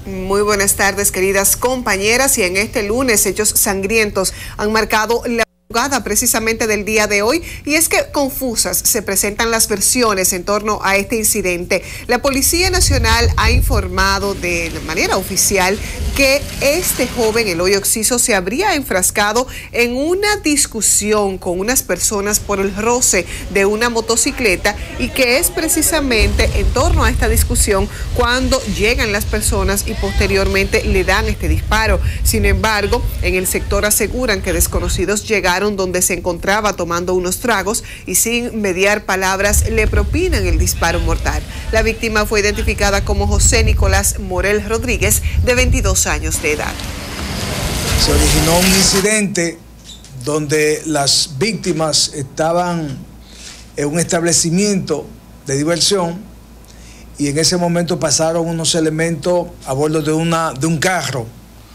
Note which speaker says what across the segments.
Speaker 1: Muy buenas tardes, queridas compañeras, y en este lunes hechos sangrientos han marcado la madrugada precisamente del día de hoy, y es que confusas se presentan las versiones en torno a este incidente. La Policía Nacional ha informado de manera oficial que este joven, Eloy Oxiso, se habría enfrascado en una discusión con unas personas por el roce de una motocicleta, y que es precisamente en torno a esta discusión cuando llegan las personas y posteriormente le dan este disparo. Sin embargo, en el sector aseguran que desconocidos llegaron donde se encontraba tomando unos tragos y sin mediar palabras le propinan el disparo mortal. La víctima fue identificada como José Nicolás Morel Rodríguez, de 22 años de edad.
Speaker 2: Se originó un incidente donde las víctimas estaban en un establecimiento de diversión y en ese momento pasaron unos elementos a bordo de un carro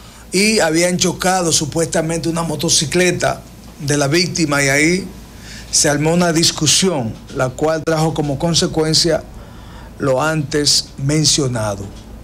Speaker 2: y habían chocado supuestamente una motocicleta de la víctima, y ahí se armó una discusión, la cual trajo como consecuencia lo antes mencionado.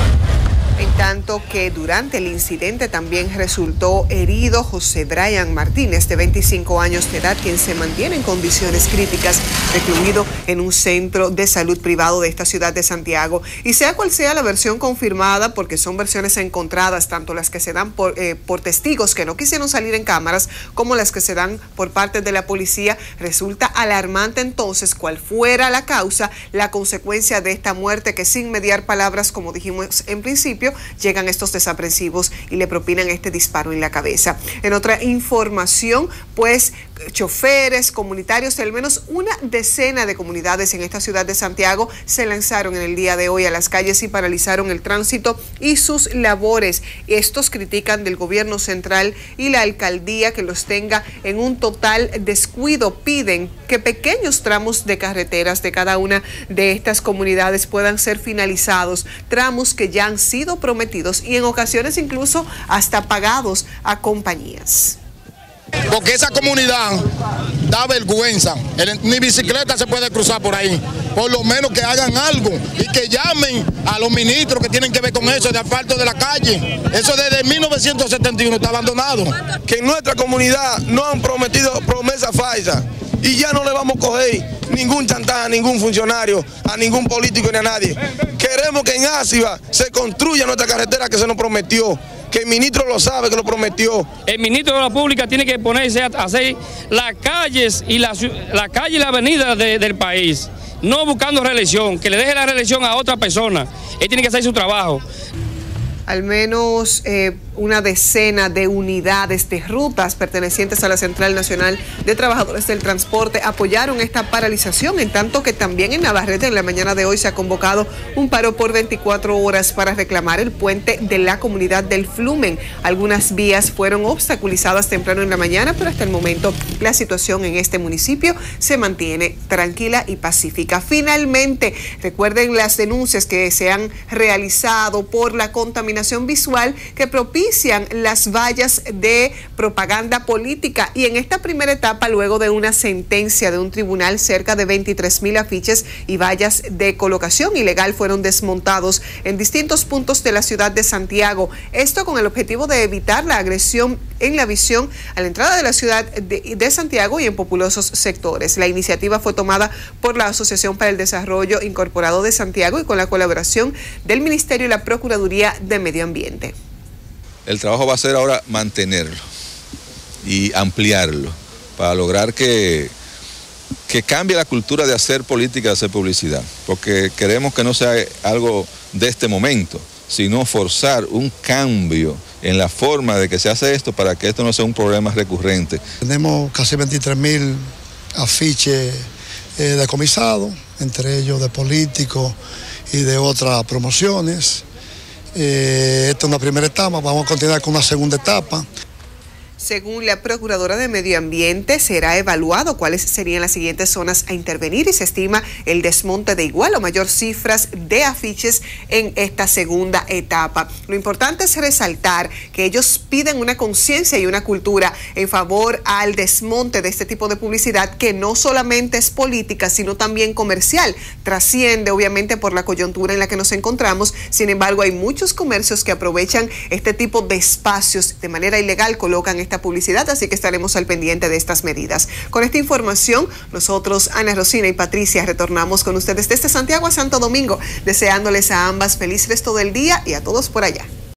Speaker 1: En tanto que durante el incidente también resultó herido José Brian Martínez, de 25 años de edad, quien se mantiene en condiciones críticas, recluido en un centro de salud privado de esta ciudad de Santiago. Y sea cual sea la versión confirmada, porque son versiones encontradas, tanto las que se dan por testigos que no quisieron salir en cámaras, como las que se dan por parte de la policía, resulta alarmante entonces cuál fuera la causa, la consecuencia de esta muerte, que sin mediar palabras, como dijimos en principio, llegan estos desaprensivos y le propinan este disparo en la cabeza. En otra información, pues choferes, comunitarios de al menos una decena de comunidades en esta ciudad de Santiago se lanzaron en el día de hoy a las calles y paralizaron el tránsito y sus labores. Estos critican del gobierno central y la alcaldía que los tenga en un total descuido. Piden que pequeños tramos de carreteras de cada una de estas comunidades puedan ser finalizados, tramos que ya han sido prometidos y en ocasiones incluso hasta pagados a compañías.
Speaker 3: Porque esa comunidad da vergüenza, ni bicicleta se puede cruzar por ahí. Por lo menos que hagan algo y que llamen a los ministros que tienen que ver con eso de asfalto de la calle. Eso desde 1971 está abandonado.
Speaker 4: Que en nuestra comunidad no han prometido promesas falsas y ya no le vamos a coger ningún chantaje a ningún funcionario, a ningún político ni a nadie. Queremos que en Áciba se construya nuestra carretera que se nos prometió, que el ministro lo sabe que lo prometió.
Speaker 5: El ministro de la Pública tiene que ponerse a hacer las calles y la calle y la avenida del país, no buscando reelección, que le deje la reelección a otra persona. Él tiene que hacer su trabajo.
Speaker 1: Al menos una decena de unidades de rutas pertenecientes a la Central Nacional de Trabajadores del Transporte apoyaron esta paralización, en tanto que también en Navarrete en la mañana de hoy se ha convocado un paro por 24 horas para reclamar el puente de la comunidad del Flumen. Algunas vías fueron obstaculizadas temprano en la mañana, pero hasta el momento la situación en este municipio se mantiene tranquila y pacífica. Finalmente, recuerden las denuncias que se han realizado por la contaminación visual que propician las vallas de propaganda política, y en esta primera etapa, luego de una sentencia de un tribunal, cerca de 23,000 afiches y vallas de colocación ilegal fueron desmontados en distintos puntos de la ciudad de Santiago. Esto con el objetivo de evitar la agresión en la visión a la entrada de la ciudad de Santiago y en populosos sectores. La iniciativa fue tomada por la Asociación para el Desarrollo Incorporado de Santiago y con la colaboración del Ministerio y la Procuraduría de Medio Ambiente.
Speaker 6: El trabajo va a ser ahora mantenerlo y ampliarlo para lograr que cambie la cultura de hacer política, de hacer publicidad, porque queremos que no sea algo de este momento, sino forzar un cambio en la forma de que se hace esto para que esto no sea un problema recurrente. Tenemos casi 23,000 afiches decomisados, entre ellos de políticos y de otras promociones. Esta es una primera etapa, vamos a continuar con una segunda etapa.
Speaker 1: Según la Procuradora de Medio Ambiente, será evaluado cuáles serían las siguientes zonas a intervenir y se estima el desmonte de igual o mayor cifras de afiches en esta segunda etapa. Lo importante es resaltar que ellos piden una conciencia y una cultura en favor al desmonte de este tipo de publicidad que no solamente es política, sino también comercial. Trasciende obviamente por la coyuntura en la que nos encontramos. Sin embargo, hay muchos comercios que aprovechan este tipo de espacios de manera ilegal, colocan esta publicidad, así que estaremos al pendiente de estas medidas. Con esta información, nosotros, Ana Rosina y Patricia, retornamos con ustedes desde Santiago a Santo Domingo, deseándoles a ambas feliz resto del día y a todos por allá.